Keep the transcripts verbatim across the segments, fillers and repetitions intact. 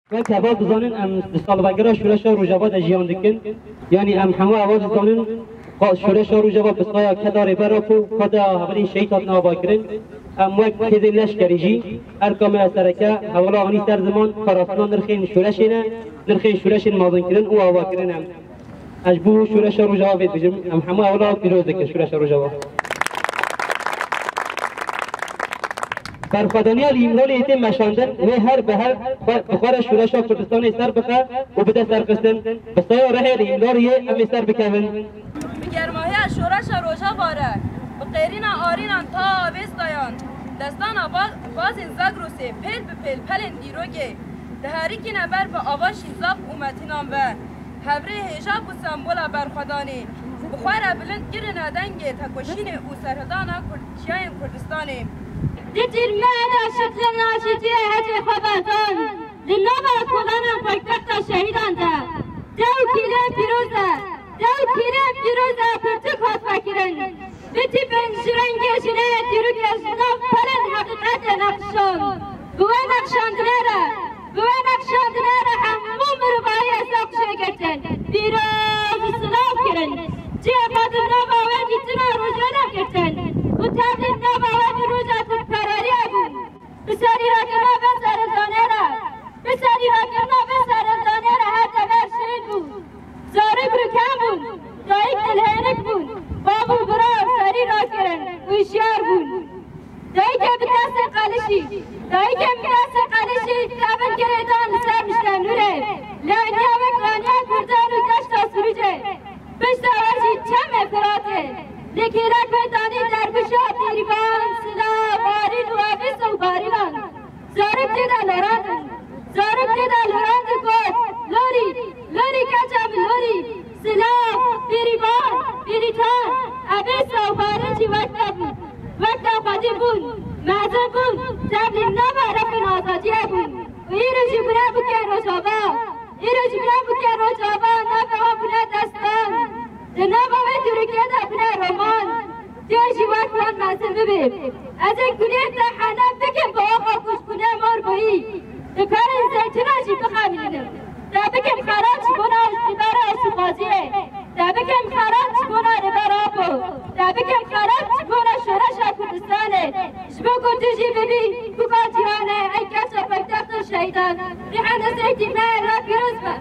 و کباب بزنن ام سال وگرا شورش روجابات اجیان دکن یعنی ام همه آواز بزنن شورش روجابات بسایا کدار برافو کدا اولین شیطان نابا کرن ام وقت کدی لشکری جی ارکام سرکه حوالا غنی سر زمان کاراسنان نرخین شورش نه نرخین شورش مازن کرن او آوا کرن ام اجبو شورش روجابات بجم ام همه اولا پیروز دکن شورش روجابات برخوادانی لیمرال ایتیم مشاندن و هر به هر بخار شورش کردستان سر بخه و بده سر قسن بسای ره لیمرالیه امی سر بکوین بگرماهی شورش روژا باره بقیرین آرین تا آویز دایان دستان باز زگ روسی پیل به پیل پلن دیروگه دهاری که نبر به آواشی زاب اومتینان و هبره هجاب و سمبولا برخوادانی بخوار بلند گیرن ادنگه تکوشین او سرهدان کردچیان کردستانی دیتیر معنا شکل ناشیتی هجی خبرتان لنوبا کلان پایتخت شهیدان ده دو کیلو پیروزه دو کیلو پیروزه پرتو خواست فکرن بیتی پنجرنگی شنه تیرو کشنا پلن حقیقت نقشان بوه نقشاندنره بوه نقشاندنره همو مربایی اساق شگرتن پیروز سلاف کرن جه قدر نوبا و گیتنا روزانا کرتن و تبدیل نوبا و روزات فراری ابون بسری را کنا به سرزانه را بسری را کنا به سرزانه را هر تبر شید بود زاری برکم بود دایک دلهنک بود بابو برار سری را کرن ویشیار بود دایک بدست قلشی دایک بدست قلشی تابن گریدان سر مشتن نوره لانیا و قانیا کردان و گشتا سروجه بشتا ورشی چم افراته لکیرک بدانی درگوشات دیریبان سلا بارین و عبیس و باریلان زارب دیده لراندن زارب دیده لراندن گفت لوری لوری کچم لوری سلا دیریبان دیریتان عبیس و بارین چی وقت بود وقت خودی بود معذر بود تبلیل نبا رفن آزادیه بود و این رو جبنه بکن روشابا این رو جبنه بکن روشابا نبا ها بنا دستان نبا و ترکیه دا بنا رومان جوشی وقت وان محسن ببین از این کنیه تحانم بکن با آقا کش کنه مار بایی دکار زیتوناشی بخامینم دا بکن خراج بنا استبار آسوخازیه دا بکن خراج بنا ربر آبو دا بکن خراج بنا شورش کردستانه شبو کردشی ببین بکا جهانه ای کسا پایتخت شهیدان ریحان سیتی من را پیروز با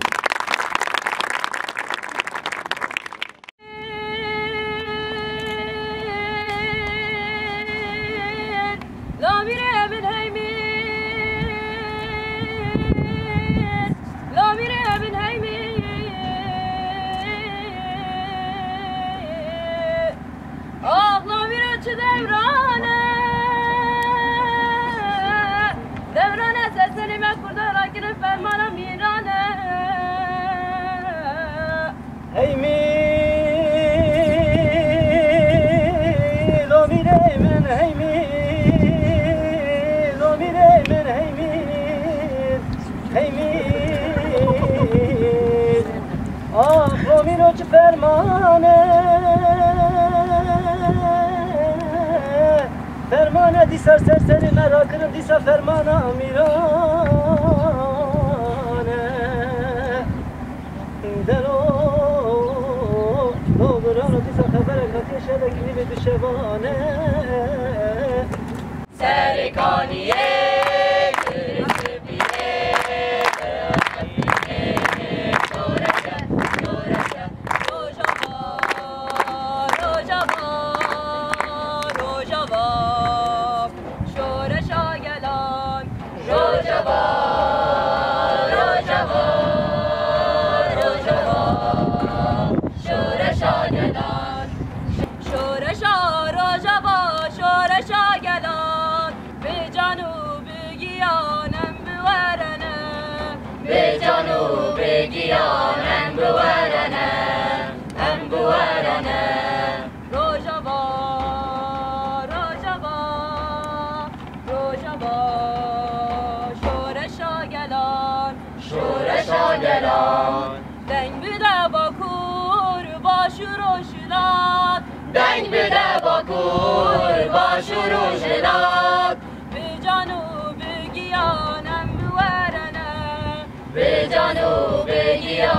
فرمانه دیسر سرسری مرا کرم دیسر فرمانه امیرانه درو دوبرانو دیسر خبره کتی شده کنی به دوشبانه سرکانیه دنگ بده با کور با شروع شلات دنگ بده با کور با شروع شلات به جانو به گیانم بورنه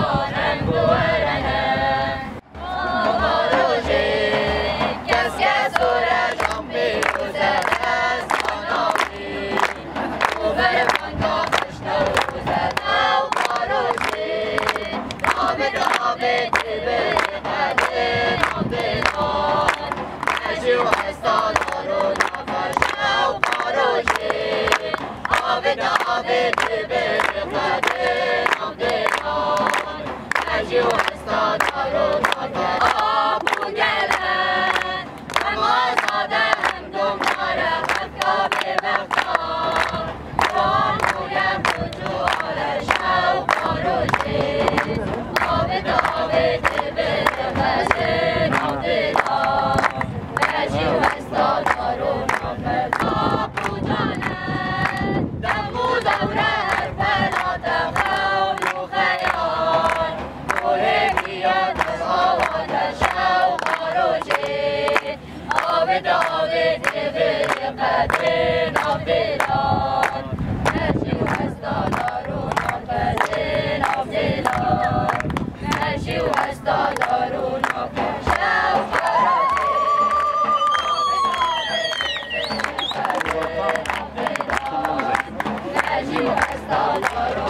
As you as the